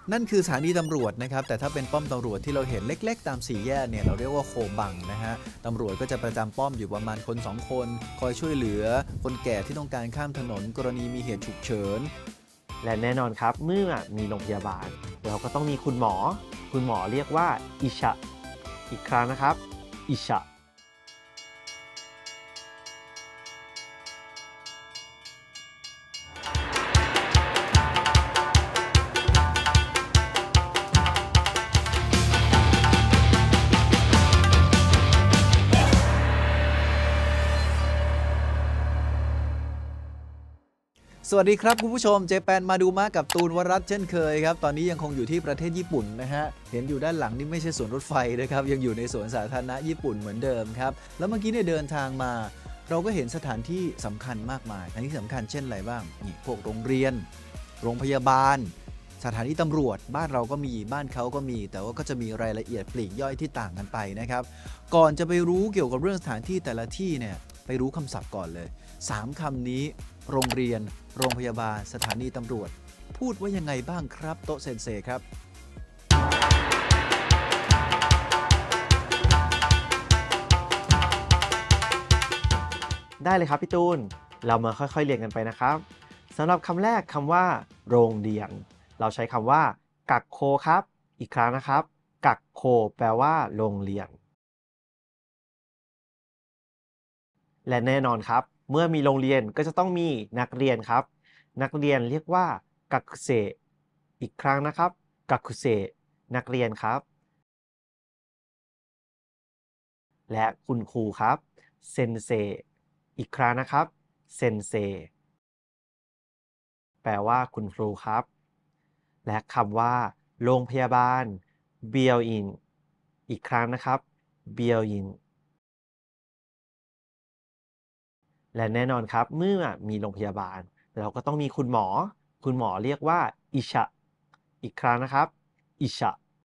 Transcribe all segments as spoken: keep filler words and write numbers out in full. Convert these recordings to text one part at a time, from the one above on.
นั่นคือสถานีตำรวจนะครับแต่ถ้าเป็นป้อมตำรวจที่เราเห็นเล็กๆตามสี่แยกเนี่ยเราเรียกว่าโคบังนะฮะตำรวจก็จะประจำป้อมอยู่ประมาณคนสองคนคอยช่วยเหลือคนแก่ที่ต้องการข้ามถนนกรณีมีเหตุฉุกเฉินและแน่นอนครับเมื่อมีโรงพยาบาลเราก็ต้องมีคุณหมอคุณหมอเรียกว่าอิชะอีกครั้งนะครับอิชะสวัสดีครับคุณผู้ชมเจแปนมาดูมากับตูนวรัตน์เช่นเคยครับตอนนี้ยังคงอยู่ที่ประเทศญี่ปุ่นนะฮะเห็นอยู่ด้านหลังนี่ไม่ใช่สวนรถไฟนะครับยังอยู่ในสวนสาธารณะญี่ปุ่นเหมือนเดิมครับแล้วเมื่อกี้เนี่ยเดินทางมาเราก็เห็นสถานที่สำคัญมากมายสถานที่สำคัญเช่นอะไรบ้างนี่พวกโรงเรียนโรงพยาบาลสถานีตำรวจบ้านเราก็มีบ้านเขาก็มีแต่ว่าก็จะมีรายละเอียดปลีกย่อยที่ต่างกันไปนะครับก่อนจะไปรู้เกี่ยวกับเรื่องสถานที่แต่ละที่เนี่ยไปรู้คำศัพท์ก่อนเลยสามคำนี้โรงเรียนโรงพยาบาลสถานีตำรวจพูดว่ายังไงบ้างครับโตเซนเซครับได้เลยครับพี่ตูนเรามาค่อยๆเรียนกันไปนะครับสำหรับคำแรกคำว่าโรงเรียนเราใช้คำว่ากักโคครับอีกครั้งนะครับกักโคแปลว่าโรงเรียนและแน่นอนครับเมื่อมีโรงเรียนก็จะต้องมีนักเรียนครับนักเรียนเรียกว่ากักเซอีกครั้งนะครับกักเซนักเรียนครับและคุณครูครับเซนเซอีกครั้งนะครับเซนเซแปลว่าคุณครูครับและคำว่าโรงพยาบาลเบียวอินอีกครั้งนะครับเบียวอินและแน่นอนครับเมื่อมีโรงพยาบาลเราก็ต้องมีคุณหมอคุณหมอเรียกว่าอิชะอีกครั้งนะครับอิชะ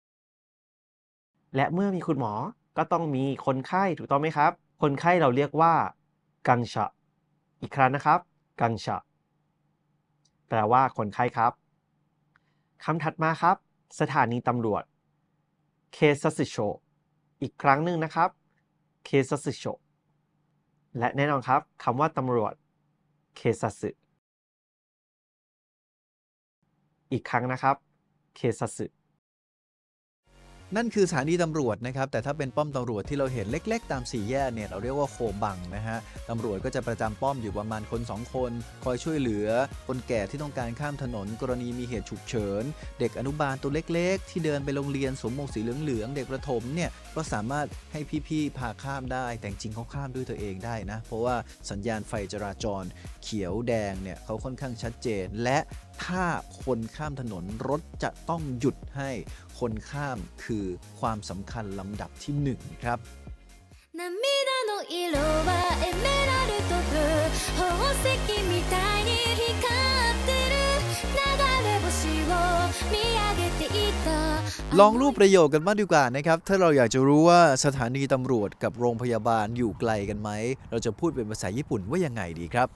และเมื่อมีคุณหมอก็ต้องมีคนไข้ถูกต้องไหมครับคนไข้เราเรียกว่ากังชะอีกครั้งนะครับกังชะแปลว่าคนไข้ครับคำถัดมาครับสถานีตำรวจเคซัสโชอีกครั้งหนึ่งนะครับเคซัสโชและแน่นอนครับคำว่าตำรวจเคซัสอีกครั้งนะครับเคซัสนั่นคือสถานีตำรวจนะครับแต่ถ้าเป็นป้อมตำรวจที่เราเห็นเล็กๆตามสี่แยกเนี่ยเราเรียกว่าโคบังนะฮะตำรวจก็จะประจำป้อมอยู่ประมาณคนสองคนคอยช่วยเหลือคนแก่ที่ต้องการข้ามถนนกรณีมีเหตุฉุกเฉินเด็กอนุบาลตัวเล็กๆที่เดินไปโรงเรียนสวมหมวกสีเหลืองๆเด็กประถมเนี่ยก็สามารถให้พี่ๆพาข้ามได้แต่จริงเขาข้ามด้วยตัวเองได้นะเพราะว่าสัญญาณไฟจราจรเขียวแดงเนี่ยเขาค่อนข้างชัดเจนและถ้าคนข้ามถนนรถจะต้องหยุดให้คนข้ามคือความสำคัญลำดับที่หนึ่งครับ涙の色はエメラルドブルー宝石みたいに光ってる流れ星を見上げていたลองรูปประโยคกันบ้างดีกว่านะครับถ้าเราอยากจะรู้ว่าสถานีตำรวจกับโรงพยาบาลอยู่ไกลกันไหมเราจะพูดเป็นภาษาญี่ปุ่นว่ายังไงดีครับ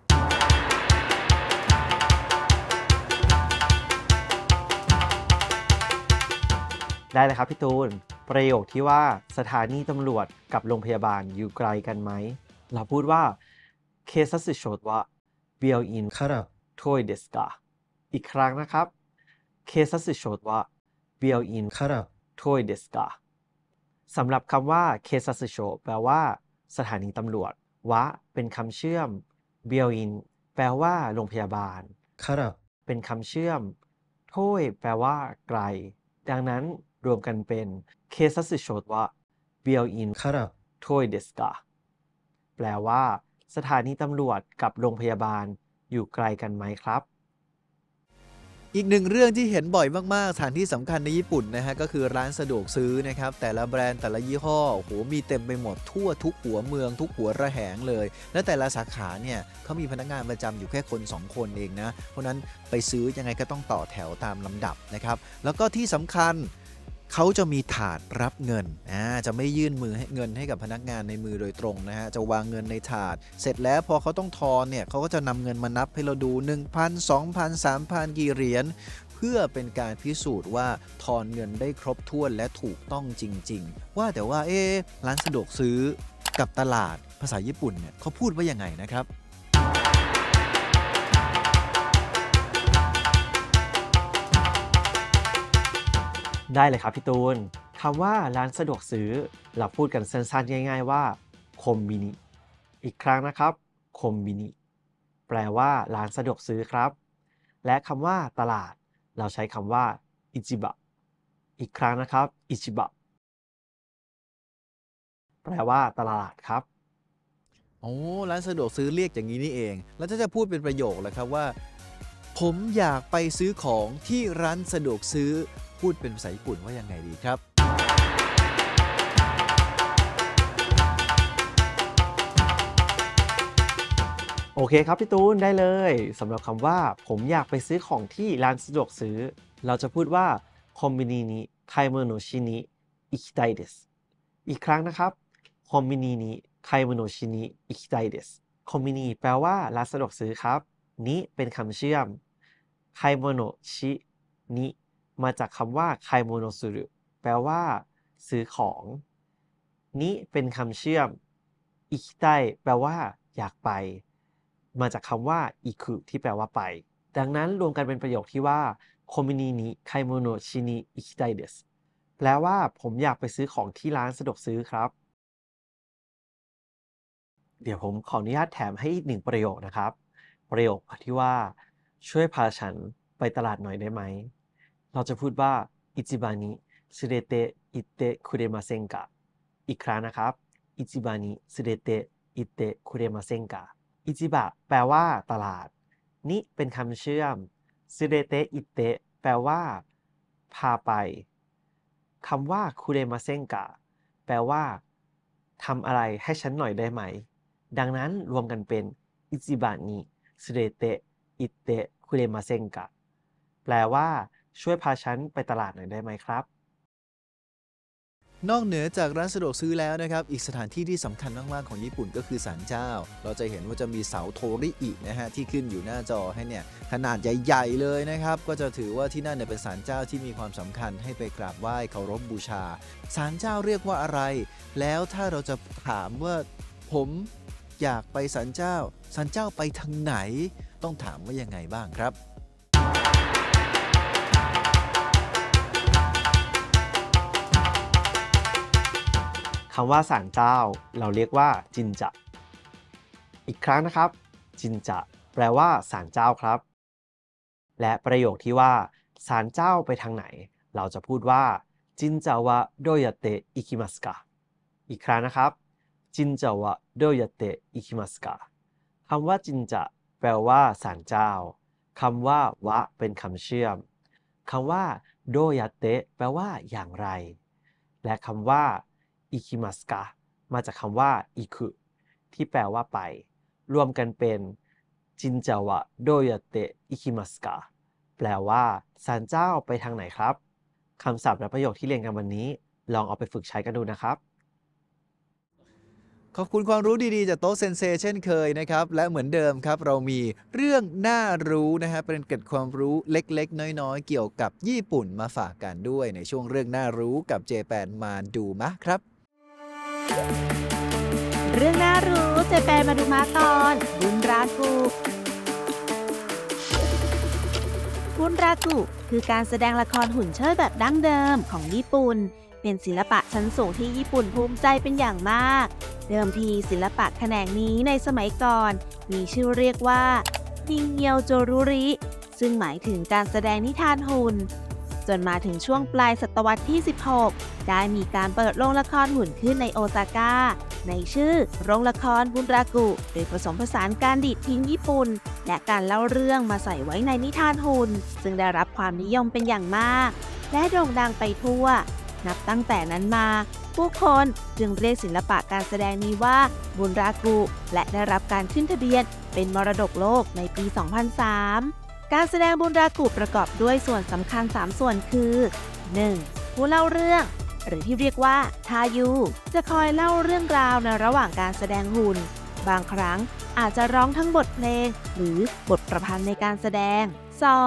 ได้เลยครับพี่ตูนประโยคที่ว่าสถานีตำรวจกับโรงพยาบาลอยู่ไกลกันไหมเราพูดว่าเคซัสโชดว่าเบียวอินคาระโทยเดสกาอีกครั้งนะครับเคซัสโชดว่าเบียวอินคาระโทยเดสกาสำหรับคำว่าเคซัสโชแปลว่าสถานีตำรวจวะเป็นคำเชื่อมเบียวอินแปลว่าโรงพยาบาลคาระเป็นคำเชื่อมโทยแปลว่าไกลดังนั้นรวมกันเป็นเคซัสโชดว่าเบียวอินคาระโทยเดสกาแปลว่าสถานีตำรวจกับโรงพยาบาลอยู่ไกลกันไหมครับอีกหนึ่งเรื่องที่เห็นบ่อยมากๆสถานที่สำคัญในญี่ปุ่นนะฮะก็คือร้านสะดวกซื้อนะครับแต่ละแบรนด์แต่ละยี่ห้อโอ้โหมีเต็มไปหมดทั่วทุกหัวเมืองทุกหัวระแหงเลยและแต่ละสาขาเนี่ยเขามีพนักงานประจำอยู่แค่คนสองคนเองนะเพราะนั้นไปซื้อยังไงก็ต้องต่อแถวตามลำดับนะครับแล้วก็ที่สำคัญเขาจะมีถาดรับเงินอ่าจะไม่ยื่นมือให้เงินให้กับพนักงานในมือโดยตรงนะฮะจะวางเงินในถาดเสร็จแล้วพอเขาต้องทอนเนี่ยเขาก็จะนำเงินมานับให้เราดู หนึ่งพัน สองพัน สามพัน กี่เหรียญเพื่อเป็นการพิสูจน์ว่าทอนเงินได้ครบถ้วนและถูกต้องจริงๆว่าแต่ว่าเอ๊ะร้านสะดวกซื้อกับตลาดภาษาญี่ปุ่นเนี่ยเขาพูดว่ายังไงนะครับได้เลยครับพี่ตูนคำว่าร้านสะดวกซื้อเราพูดกันสั้นๆง่ายๆว่าคอมบินิอีกครั้งนะครับคอมบินิแปลว่าร้านสะดวกซื้อครับและคำว่าตลาดเราใช้คำว่าอิจิบะอีกครั้งนะครับอิจิบะแปลว่าตลาดครับโอ้ร้านสะดวกซื้อเรียกอย่างนี้นี่เองแล้วถ้าจะพูดเป็นประโยคล่ะครับว่าผมอยากไปซื้อของที่ร้านสะดวกซื้อพูดเป็นภาษาญี่ปุ่นว่ายังไงดีครับโอเคครับพี่ตูนได้เลยสำหรับคำว่าผมอยากไปซื้อของที่ร้านสะดวกซื้อเราจะพูดว่าคอมบินินิไคโมโนชินิอิคิไตเดสอีกครั้งนะครับคอมบินินิไคโมโนชินิอิคิไตเดสคอมบินิแปลว่าร้านสะดวกซื้อครับนิเป็นคำเชื่อมไคโมโนชินิมาจากคำว่าไคโมโนสุรุแปลว่าซื้อของนิเป็นคำเชื่อมอิคิไตแปลว่าอยากไปมาจากคำว่าอิคุที่แปลว่าไปดังนั้นรวมกันเป็นประโยคที่ว่าคอมบินินิไคโมโนชินิอิคิไตเดสแปลว่าผมอยากไปซื้อของที่ร้านสะดวกซื้อครับเดี๋ยวผมขออนุญาตแถมให้อีกหนึ่งประโยคนะครับประโยคที่ว่าช่วยพาฉันไปตลาดหน่อยได้ไหมเราจะพูดว่าอิจิบานิสุเรเตะอิเตะคุเรมาเซนกะอีกครั้งนะครับอิจิบานิสุเรเตะอิเตะคุเรมาเซนกะอิจิบะแปลว่าตลาดนิเป็นคำเชื่อมสุเรเตะอิเตะแปลว่าพาไปคำว่าคุเรมาเซนกะแปลว่าทำอะไรให้ฉันหน่อยได้ไหมดังนั้นรวมกันเป็นอิจิบะนิสุเรเตะอิเตะคุเรมาเซนกะแปลว่าช่วยพาฉันไปตลาดหน่อยได้ไหมครับนอกเหนือจากร้านสะดวกซื้อแล้วนะครับอีกสถานที่ที่สำคัญมากๆของญี่ปุ่นก็คือศาลเจ้าเราจะเห็นว่าจะมีเสาโทริอินะฮะที่ขึ้นอยู่หน้าจอให้เนี่ยขนาดใหญ่ๆเลยนะครับก็จะถือว่าที่นั่นเนี่ยเป็นศาลเจ้าที่มีความสำคัญให้ไปกราบไหว้เคารพบูชาศาลเจ้าเรียกว่าอะไรแล้วถ้าเราจะถามว่าผมอยากไปศาลเจ้าศาลเจ้าไปทางไหนต้องถามว่ายังไงบ้างครับคำว่าศาลเจ้าเราเรียกว่าจินจะอีกครั้งนะครับจินจะแปลว่าศาลเจ้าครับและประโยคที่ว่าศาลเจ้าไปทางไหนเราจะพูดว่าจินจะวะโดยาเตะอิคิมัสกะอีกครั้งนะครับจินจะวะโดยาเตะอิคิมัสกะคำว่าจินจะแปลว่าศาลเจ้าคำว่าวะเป็นคำเชื่อมคำว่าโดยาเตะแปลว่าอย่างไรและคำว่าอิคิมัสกะมาจากคำว่าอิคุที่แปลว่าไปรวมกันเป็นจินจาวะโดยาเตะอิคิมัสกะแปลว่าศาลเจ้าไปทางไหนครับคำศัพท์และประโยคที่เรียนกันวันนี้ลองเอาไปฝึกใช้กันดูนะครับขอบคุณความรู้ดีๆจากโต๊ะเซนเซเช่นเคยนะครับและเหมือนเดิมครับเรามีเรื่องน่ารู้นะฮะเป็นเกร็ดความรู้เล็กๆน้อยๆเกี่ยวกับญี่ปุ่นมาฝากกันด้วยในช่วงเรื่องน่ารู้กับเจแปนมาดูมะครับเรื่องน่ารู้เจแปนมาดูมาตอนบุนรากุบุนรากุคือการแสดงละครหุ่นเชิดแบบดั้งเดิมของญี่ปุ่นเป็นศิลปะชั้นสูงที่ญี่ปุ่นภูมิใจเป็นอย่างมากเดิมทีศิลปะแขนงนี้ในสมัยก่อนมีชื่อเรียกว่านิงเงียวโจรุริซึ่งหมายถึงการแสดงนิทานหุ่นจนมาถึงช่วงปลายศตวรรษที่สิบหกได้มีการเปิดโรงละครหุ่นขึ้นในโอซาก้าในชื่อโรงละครบุนรากุโดยผสมผสานการดีดพิณญี่ปุ่นและการเล่าเรื่องมาใส่ไว้ในนิทานหุ่นซึ่งได้รับความนิยมเป็นอย่างมากและโด่งดังไปทั่วนับตั้งแต่นั้นมาผู้คนจึงเรียกศิลปะการแสดงนี้ว่าบุนรากุและได้รับการขึ้นทะเบียนเป็นมรดกโลกในปี สองพันสาม การแสดงบุนรากุประกอบด้วยส่วนสำคัญสามส่วนคือ หนึ่ง ผู้เล่าเรื่องหรือที่เรียกว่าทายูจะคอยเล่าเรื่องราวในระหว่างการแสดงหุ่นบางครั้งอาจจะร้องทั้งบทเพลงหรือบทประพันธ์ในการแสดง สอง ค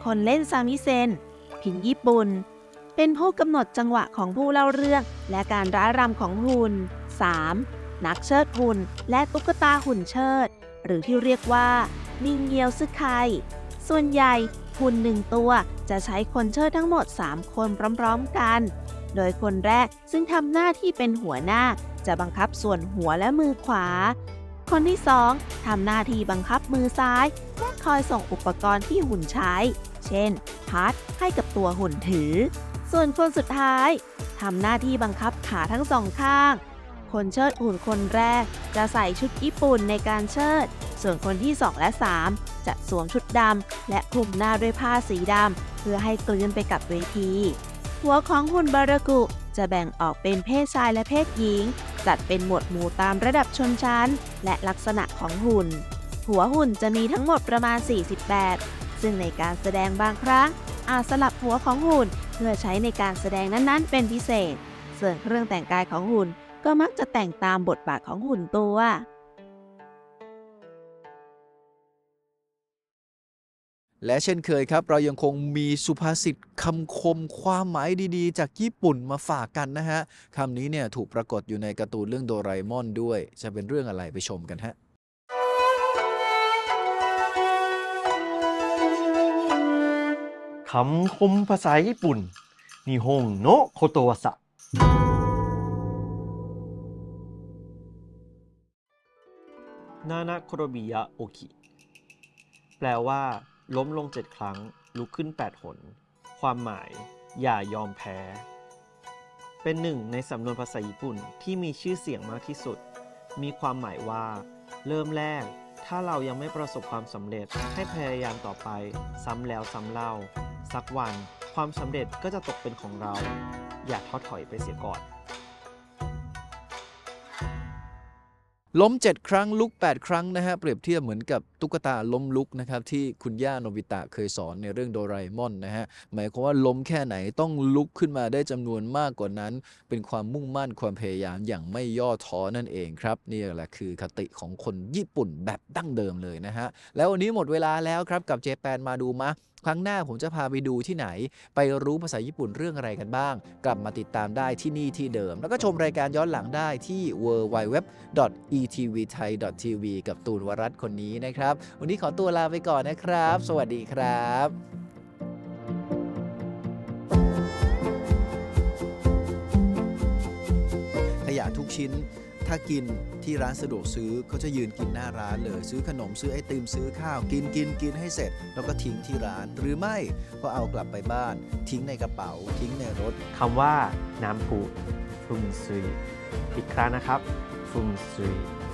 คนเล่นซามิเซนพินญี่ปุ่นเป็นผู้กำหนดจังหวะของผู้เล่าเรื่องและการร่ายรำของหุ่น สาม นักเชิดหุ่นและตุ๊กตาหุ่นเชิดหรือที่เรียกว่านิงเงียวซึไคส่วนใหญ่หุ่นหนึ่งตัวจะใช้คนเชิดทั้งหมดสามคนพร้อมๆกันโดยคนแรกซึ่งทำหน้าที่เป็นหัวหน้าจะบังคับส่วนหัวและมือขวาคนที่สองทำหน้าที่บังคับมือซ้ายและคอยส่งอุปกรณ์ที่หุ่นใช้เช่นพัดให้กับตัวหุ่นถือส่วนคนสุดท้ายทำหน้าที่บังคับขาทั้งสองข้างคนเชิดหุ่นคนแรกจะใส่ชุดญี่ปุ่นในการเชิดส่วนคนที่สองและสามจะสวมชุดดำและคลุมหน้าด้วยผ้าสีดำเพื่อให้กลืนไปกับเวทีหัวของหุ่นบารากุจะแบ่งออกเป็นเพศชายและเพศหญิงจัดเป็นหมวดหมู่ตามระดับชนชั้นและลักษณะของหุ่นหัวหุ่นจะมีทั้งหมดประมาณสี่สิบแบบซึ่งในการแสดงบางครั้งอาจสลับหัวของหุ่นเพื่อใช้ในการแสดงนั้นๆเป็นพิเศษส่วนเครื่องแต่งกายของหุ่นก็มักจะแต่งตามบทบาทของหุ่นตัวและเช่นเคยครับเรายังคงมีสุภาษิตคำคมความหมายดีๆจากญี่ปุ่นมาฝากกันนะฮะคำนี้เนี่ยถูกปรากฏอยู่ในการ์ตูนเรื่องโดราเอมอนด้วยจะเป็นเรื่องอะไรไปชมกันฮะคำคมภาษาญี่ปุ่นนิฮงโนโคโตวาสะนานาโคโรบิยะโอคิแปลว่าล้มลงเจ็ดครั้งลุกขึ้นแปดหนความหมายอย่ายอมแพ้เป็นหนึ่งในสำนวนภาษาญี่ปุ่นที่มีชื่อเสียงมากที่สุดมีความหมายว่าเริ่มแรกถ้าเรายังไม่ประสบความสำเร็จให้พยายามต่อไปซ้ำแล้วซ้ำเล่าสักวันความสำเร็จก็จะตกเป็นของเราอย่าท้อถอยไปเสียก่อนล้มเจ็ดครั้งลุกแปดครั้งนะฮะเปรียบเทียบเหมือนกับตุ๊กตาล้มลุกนะครับที่คุณย่าโนบิตะเคยสอนในเรื่องโดราเอมอนนะฮะหมายความว่าล้มแค่ไหนต้องลุกขึ้นมาได้จำนวนมากกว่านั้นเป็นความมุ่งมั่นความพยายามอย่างไม่ย่อท้อนั่นเองครับนี่แหละคือคติของคนญี่ปุ่นแบบดั้งเดิมเลยนะฮะแล้ววันนี้หมดเวลาแล้วครับกับเจแปนมาดูมะครั้งหน้าผมจะพาไปดูที่ไหนไปรู้ภาษาญี่ปุ่นเรื่องอะไรกันบ้างกลับมาติดตามได้ที่นี่ที่เดิมแล้วก็ชมรายการย้อนหลังได้ที่ ดับเบิลยู ดับเบิลยู ดับเบิลยู ดอท อี ที วี ไทย ดอท ที วี กับตูนวรัตน์คนนี้นะครับวันนี้ขอตัวลาไปก่อนนะครับสวัสดีครับขยะทุกชิ้นถ้ากินที่ร้านสะดวกซื้อเขาจะยืนกินหน้าร้านเลยซื้อขนมซื้อไอติมซื้อข้าวกินกินกินให้เสร็จแล้วก็ทิ้งที่ร้านหรือไม่ก็เอากลับไปบ้านทิ้งในกระเป๋าทิ้งในรถคำว่าน้ำพุฟุมซุยอีกครั้งนะครับฟุมซุย